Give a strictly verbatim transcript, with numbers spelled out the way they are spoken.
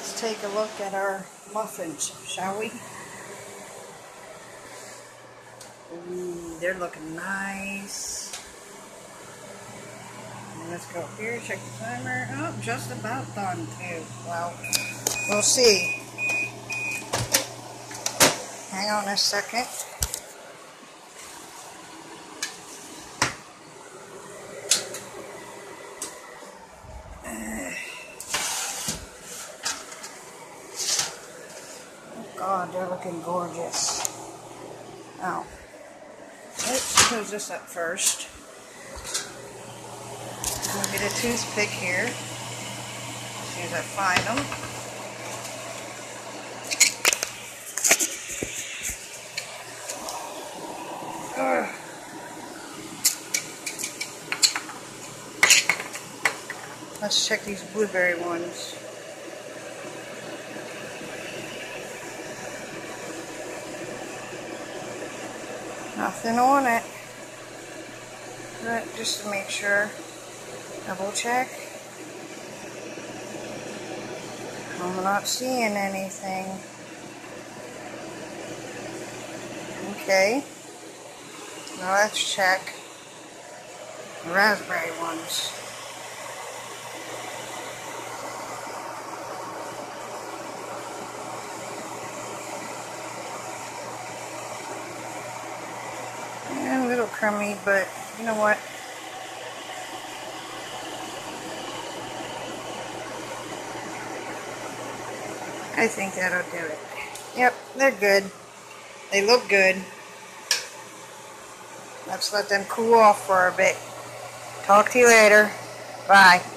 Let's take a look at our muffins, shall we? Ooh, they're looking nice. And let's go here, check the timer. Oh, just about done too. Well, we'll see. Hang on a second. God, they're looking gorgeous. Oh. Let's close this up first. I'm going to get a toothpick here. As soon as I find them. Ugh. Let's check these blueberry ones. Nothing on it. But just to make sure. Double check. I'm not seeing anything. Okay. Now let's check the raspberry ones. Yeah, a little crummy, but you know what? I think that'll do it. Yep, they're good. They look good. Let's let them cool off for a bit. Talk to you later. Bye.